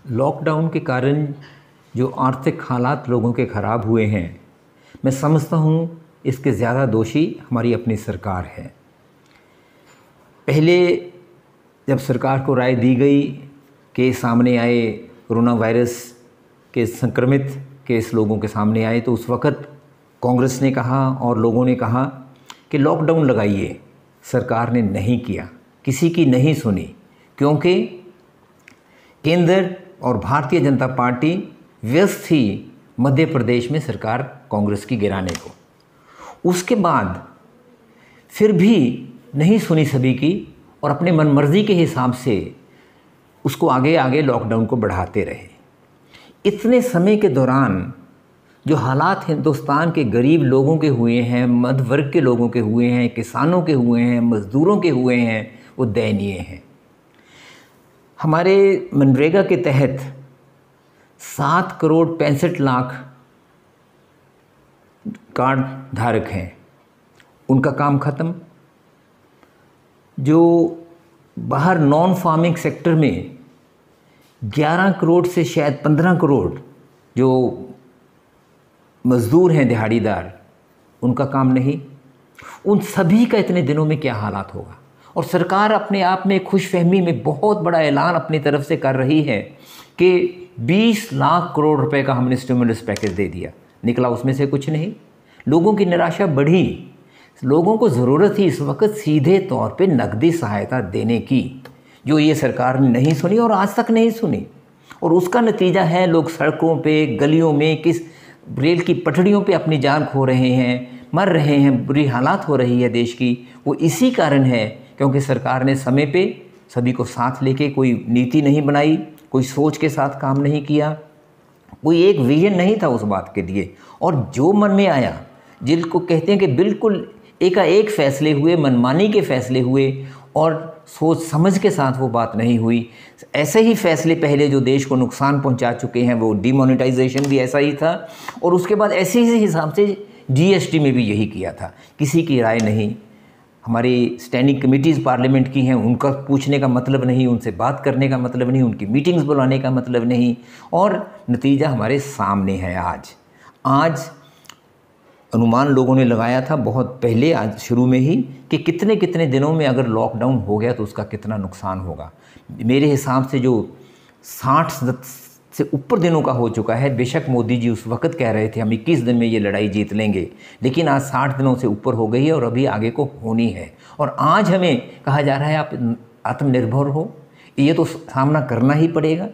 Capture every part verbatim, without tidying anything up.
Lockdown के कारण जो आर्थिक हालात लोगों के ख़राब हुए हैं, मैं समझता हूँ इसके ज़्यादा दोषी हमारी अपनी सरकार है। पहले जब सरकार को राय दी गई कि सामने आए कोरोना वायरस के संक्रमित केस लोगों के सामने आए, तो उस वक़्त कांग्रेस ने कहा और लोगों ने कहा कि लॉकडाउन लगाइए। सरकार ने नहीं किया, किसी की नहीं सुनी, क्योंकि केंद्र और भारतीय जनता पार्टी व्यस्त थी मध्य प्रदेश में सरकार कांग्रेस की गिराने को। उसके बाद फिर भी नहीं सुनी सभी की और अपने मनमर्जी के हिसाब से उसको आगे आगे लॉकडाउन को बढ़ाते रहे। इतने समय के दौरान जो हालात हिंदुस्तान के गरीब लोगों के हुए हैं, मध्य वर्ग के लोगों के हुए हैं, किसानों के हुए हैं, मज़दूरों के हुए हैं, वो दयनीय हैं। हमारे मनरेगा के तहत सात करोड़ पैंसठ लाख कार्ड धारक हैं, उनका काम ख़त्म। जो बाहर नॉन फार्मिंग सेक्टर में ग्यारह करोड़ से शायद पंद्रह करोड़ जो मज़दूर हैं, दिहाड़ीदार, उनका काम नहीं। उन सभी का इतने दिनों में क्या हालात होगा। और सरकार अपने आप में खुशफहमी में बहुत बड़ा ऐलान अपनी तरफ से कर रही है कि बीस लाख करोड़ रुपए का हमने स्टिमुलस पैकेज दे दिया, निकला उसमें से कुछ नहीं। लोगों की निराशा बढ़ी। लोगों को ज़रूरत थी इस वक्त सीधे तौर पे नकदी सहायता देने की, जो ये सरकार ने नहीं सुनी और आज तक नहीं सुनी। और उसका नतीजा है लोग सड़कों पे, गलियों में, किस रेल की पटड़ियों पे अपनी जान खो रहे हैं, मर रहे हैं, बुरी हालात हो रही है देश की। वो इसी कारण है क्योंकि सरकार ने समय पे सभी को साथ लेके कोई नीति नहीं बनाई, कोई सोच के साथ काम नहीं किया, कोई एक विजन नहीं था उस बात के लिए। और जो मन में आया, जिनको कहते हैं कि बिल्कुल एकाएक फैसले हुए, मनमानी के फैसले हुए और सोच समझ के साथ वो बात नहीं हुई। ऐसे ही फैसले पहले जो देश को नुकसान पहुंचा चुके हैं, वो डिमोनेटाइजेशन भी ऐसा ही था, और उसके बाद ऐसे ही हिसाब से जीएसटी में भी यही किया था। किसी की राय नहीं, हमारी स्टैंडिंग कमेटीज़ पार्लियामेंट की हैं, उनका पूछने का मतलब नहीं, उनसे बात करने का मतलब नहीं, उनकी मीटिंग्स बुलाने का मतलब नहीं, और नतीजा हमारे सामने है। आज आज अनुमान लोगों ने लगाया था बहुत पहले, आज शुरू में ही, कि कितने कितने दिनों में अगर लॉकडाउन हो गया तो उसका कितना नुकसान होगा। मेरे हिसाब से जो साठ से ऊपर दिनों का हो चुका है। बेशक मोदी जी उस वक्त कह रहे थे हम इक्कीस दिन में ये लड़ाई जीत लेंगे, लेकिन आज साठ दिनों से ऊपर हो गई है और अभी आगे को होनी है। और आज हमें कहा जा रहा है आप आत्मनिर्भर हो, ये तो सामना करना ही पड़ेगा।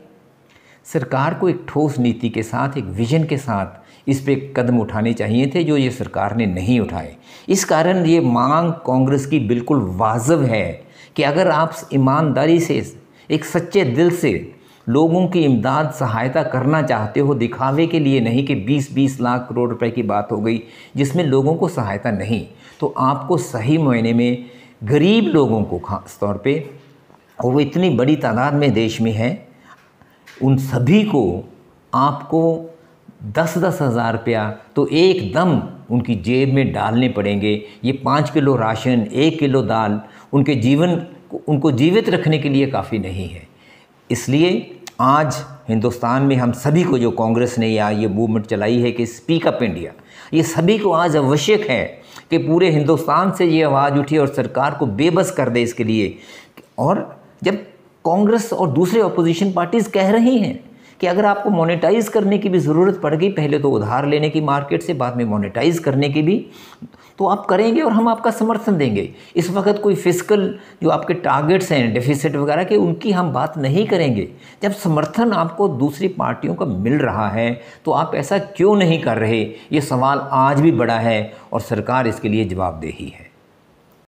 सरकार को एक ठोस नीति के साथ, एक विजन के साथ इस पे कदम उठाने चाहिए थे, जो ये सरकार ने नहीं उठाए। इस कारण ये मांग कांग्रेस की बिल्कुल वाजिब है कि अगर आप ईमानदारी से, एक सच्चे दिल से लोगों की इमदाद सहायता करना चाहते हो, दिखावे के लिए नहीं कि बीस बीस लाख करोड़ रुपए की बात हो गई जिसमें लोगों को सहायता नहीं, तो आपको सही मायने में गरीब लोगों को खास तौर पे, और वो इतनी बड़ी तादाद में देश में है, उन सभी को आपको दस दस हज़ार रुपया तो एकदम उनकी जेब में डालने पड़ेंगे। ये पाँच किलो राशन, एक किलो दाल उनके जीवन उनको जीवित रखने के लिए काफ़ी नहीं है। इसलिए आज हिंदुस्तान में हम सभी को, जो कांग्रेस ने या ये मूवमेंट चलाई है कि स्पीक अप इंडिया, ये सभी को आज आवश्यक है कि पूरे हिंदुस्तान से ये आवाज़ उठी और सरकार को बेबस कर दे इसके लिए। और जब कांग्रेस और दूसरे अपोजिशन पार्टीज़ कह रही हैं कि अगर आपको मोनेटाइज करने की भी ज़रूरत पड़ गई, पहले तो उधार लेने की मार्केट से, बाद में मोनेटाइज करने की भी, तो आप करेंगे और हम आपका समर्थन देंगे। इस वक्त कोई फिस्कल जो आपके टारगेट्स हैं, डेफिसिट वगैरह के, उनकी हम बात नहीं करेंगे। जब समर्थन आपको दूसरी पार्टियों का मिल रहा है तो आप ऐसा क्यों नहीं कर रहे? ये सवाल आज भी बड़ा है और सरकार इसके लिए जवाबदेही है।